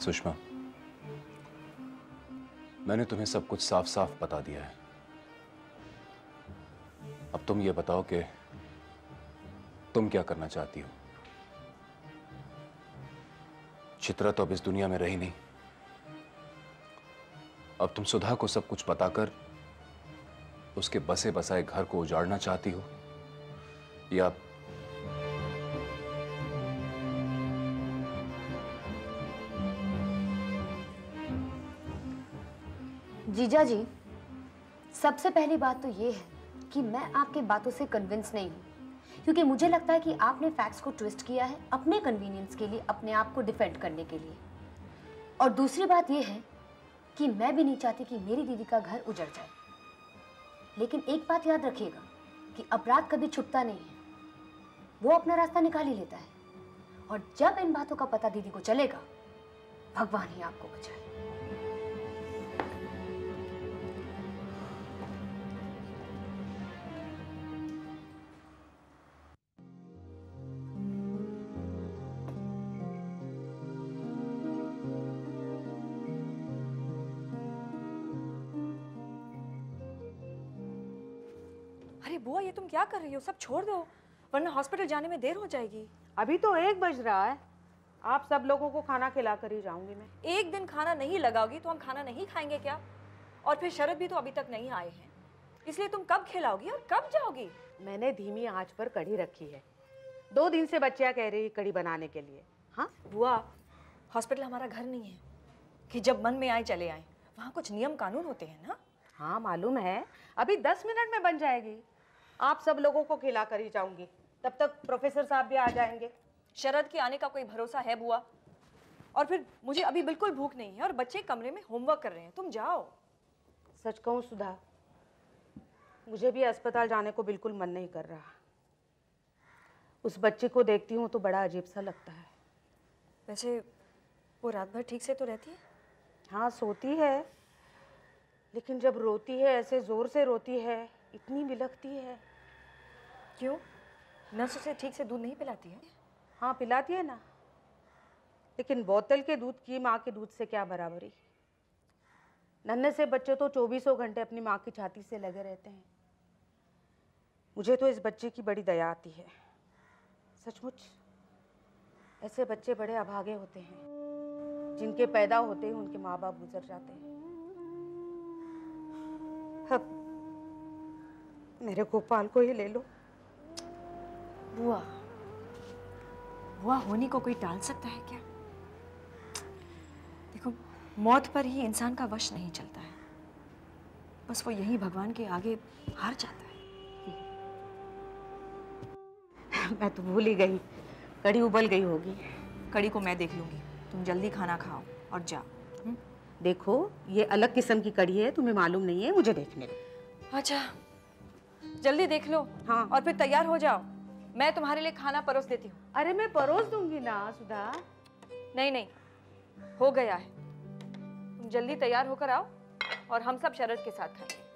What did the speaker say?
सुषमा, मैंने तुम्हें सब कुछ साफ साफ बता दिया है। अब तुम ये बताओ कि तुम क्या करना चाहती हो। चित्रा तो अब इस दुनिया में रही नहीं। अब तुम सुधा को सब कुछ बताकर उसके बसे बसाए घर को उजाड़ना चाहती हो, या जीजा जी, सबसे पहली बात तो ये है कि मैं आपके बातों से कन्विंस नहीं हूं, क्योंकि मुझे लगता है कि आपने फैक्ट्स को ट्विस्ट किया है अपने कन्वीनियंस के लिए, अपने आप को डिफेंड करने के लिए। और दूसरी बात ये है कि मैं भी नहीं चाहती कि मेरी दीदी का घर उजड़ जाए। लेकिन एक बात याद रखिएगा कि अपराध कभी छुपता नहीं है, वो अपना रास्ता निकाल ही लेता है। और जब इन बातों का पता दीदी को चलेगा, भगवान ही आपको बचाए। अरे बुआ, ये तुम क्या कर रही हो? सब छोड़ दो, वरना हॉस्पिटल जाने में देर हो जाएगी। अभी तो 1 बज रहा है। आप सब लोगों को खाना खिला कर ही जाऊंगी मैं। एक दिन खाना नहीं लगाओगी तो हम खाना नहीं खाएंगे क्या? और फिर शरद भी तो अभी तक नहीं आए हैं, इसलिए तुम कब खिलाओगी और कब जाओगी? मैंने धीमी आंच पर कढ़ी रखी है। 2 दिन से बच्चियां कह रही कढ़ी बनाने के लिए। हाँ बुआ, हॉस्पिटल हमारा घर नहीं है कि जब मन में आए चले आए। वहाँ कुछ नियम कानून होते हैं ना। हाँ मालूम है, अभी 10 मिनट में बन जाएगी। आप सब लोगों को खिला कर ही जाऊंगी, तब तक प्रोफेसर साहब भी आ जाएंगे। शरद के आने का कोई भरोसा है बुआ? और फिर मुझे अभी बिल्कुल भूख नहीं है और बच्चे कमरे में होमवर्क कर रहे हैं। तुम जाओ। सच कहूँ सुधा, मुझे भी अस्पताल जाने को बिल्कुल मन नहीं कर रहा। उस बच्चे को देखती हूँ तो बड़ा अजीब सा लगता है। वैसे वो रात भर ठीक से तो रहती है? हाँ सोती है, लेकिन जब रोती है ऐसे जोर से रोती है, इतनी बिलखती है। क्यों? नर्स उसे ठीक से दूध नहीं पिलाती है? हाँ पिलाती है ना, लेकिन बोतल के दूध की माँ के दूध से क्या बराबरी। नन्हे से बच्चे तो 24 घंटे अपनी माँ की छाती से लगे रहते हैं। मुझे तो इस बच्चे की बड़ी दया आती है। सचमुच ऐसे बच्चे बड़े अभागे होते हैं, जिनके पैदा होते ही उनके माँ बाप गुजर जाते हैं। अब मेरे गोपाल को ही ले लो। बुआ, बुआ होनी को कोई टाल सकता है क्या? देखो, मौत पर ही इंसान का वश नहीं चलता है, बस वो यही भगवान के आगे हार जाता है। मैं तो भूल ही गई, कड़ी उबल गई होगी। कड़ी को मैं देख लूंगी, तुम जल्दी खाना खाओ और जाओ। देखो ये अलग किस्म की कड़ी है, तुम्हें मालूम नहीं है, मुझे देखने दो। अच्छा, जल्दी देख लो। हाँ। और फिर तैयार हो जाओ, मैं तुम्हारे लिए खाना परोस देती हूँ। अरे मैं परोस दूंगी ना सुधा। नहीं नहीं, हो गया है। तुम जल्दी तैयार होकर आओ और हम सब शरद के साथ खाएंगे।